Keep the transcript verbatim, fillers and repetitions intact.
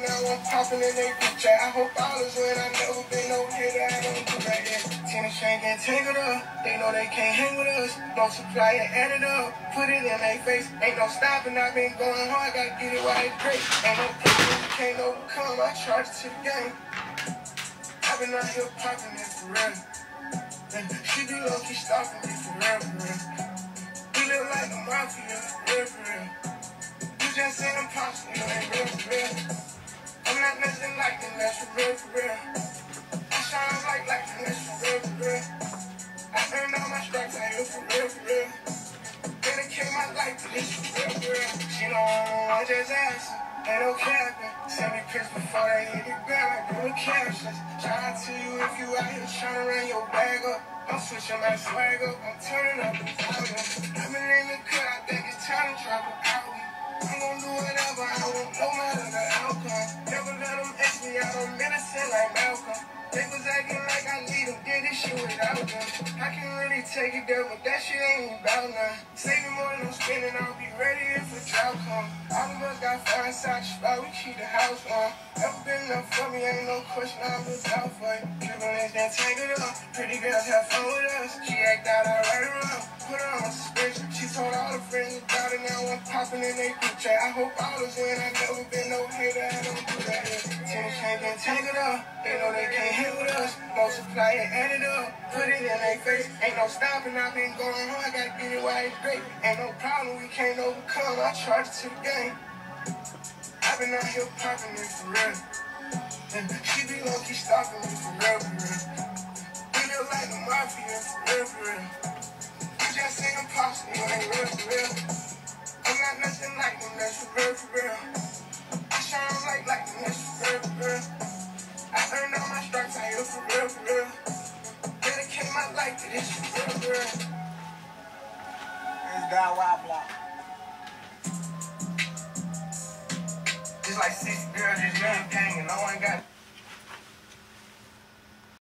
now I'm popping in they group chat. I hope all is when I never been no hitter. I don't do that yet. Tennis chain get tangled up. They know they can't hang with us. No supply and add it up. Put it in their face. Ain't no stopping. I've been going hard. Gotta get it while it's great. Ain't no problem you can't overcome. I charge it to the game. I've been out here popping it for real. She be low key stalking me for real, for real. We live like the mafia, for real, for real. You just say I'm possible, you ain't real, for real. I'm not nothing like them, that's for real, for real. I shine like lightning, that's for real, for real. I earned all my stripes out here, for real, for real. Dedicate my life to this, for real, for real. She don't want I just ask her. Ain't no capping. Send me pics before they hit the ground. I do the captions. Shout out to you if you out here trying to run your bag up. I'm switching my swag up. I'm turning up the volume. I've been in the cut. I think it's time to drop an album. I'm gonna do whatever I want, no matter the outcome. Never let them X me out. I'm innocent like Malcolm. They was acting like I need them. Did this shit without them. I can really take it there, but that shit ain't about none. Saving more than I'm spending. I'll be ready if a drought come. All of us got fire inside the spot. We keep the house on. Never been enough for me. Ain't no question. I'm looked out for it. Dribbling then tangled up. Pretty girls have fun with us. She act out, I write her up. Put her on suspension. She told all her friends about it. Now I'm popping in they group chat. I hope all is when I never been no hater. I don't do that yet. Tennis chain get tangled up. They know they can't hang with us. No supply and add it up. Put it in their face. Ain't no stopping. I've been going hard. Gotta get it while it's great. Ain't no problem we can't overcome. I charge it to the game. I've been out here popping it for real. She be low key stalking me for real, for real. We live like the mafia for real, for real. You just say I'm possible, you ain't real, for real. I'm not nothing like them, that's for real, for real. I shine like lightning, that's for real, for real. I earned all my stripes out here for real, for real. Dedicate my life to this for real, for real. It's God Wild Block. Just like six girls just young gang and no one got